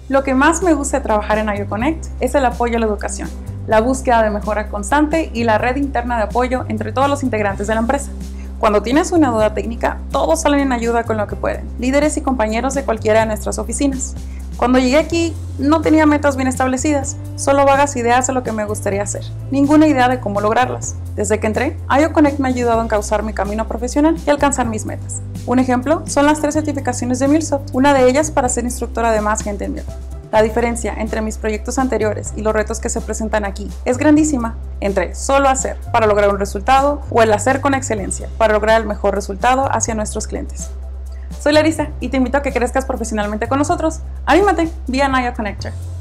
Lo que más me gusta de trabajar en IO Connect es el apoyo a la educación, la búsqueda de mejora constante y la red interna de apoyo entre todos los integrantes de la empresa. Cuando tienes una duda técnica, todos salen en ayuda con lo que pueden, líderes y compañeros de cualquiera de nuestras oficinas. Cuando llegué aquí, no tenía metas bien establecidas, solo vagas ideas de lo que me gustaría hacer, ninguna idea de cómo lograrlas. Desde que entré, IO Connect me ha ayudado a encauzar mi camino profesional y alcanzar mis metas. Un ejemplo son las 3 certificaciones de MuleSoft, una de ellas para ser instructora de Más Gente en Dios. La diferencia entre mis proyectos anteriores y los retos que se presentan aquí es grandísima, entre solo hacer para lograr un resultado o el hacer con excelencia para lograr el mejor resultado hacia nuestros clientes. Soy Larisa y te invito a que crezcas profesionalmente con nosotros. ¡Anímate! Be an IO Connector.